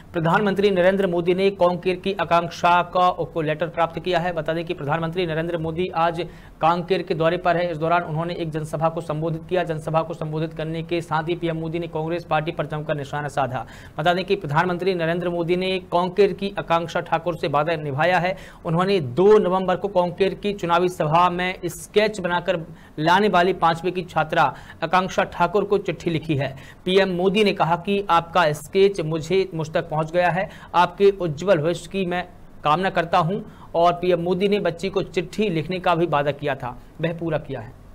प्रधानमंत्री नरेंद्र मोदी ने कांकेर की आकांक्षा को लेटर प्राप्त किया है। बता दें कि प्रधानमंत्री नरेंद्र मोदी आज कांकेर के दौरे पर है। इस दौरान उन्होंने एक जनसभा को संबोधित किया। जनसभा को संबोधित करने के साथ ही पीएम मोदी ने कांग्रेस पार्टी पर जमकर निशाना साधा। बता दें कि प्रधानमंत्री नरेंद्र मोदी ने कांकेर की आकांक्षा ठाकुर से वादा निभाया है। उन्होंने 2 नवंबर को कांकेर की चुनावी सभा में स्केच बनाकर लाने वाली 5वीं की छात्रा आकांक्षा ठाकुर को चिट्ठी लिखी है। पीएम मोदी ने कहा कि आपका स्केच मुझ तक पहुंच गया है। आपके उज्जवल भविष्य की मैं कामना करता हूं। और पीएम मोदी ने बच्ची को चिट्ठी लिखने का भी वादा किया था, वह पूरा किया है।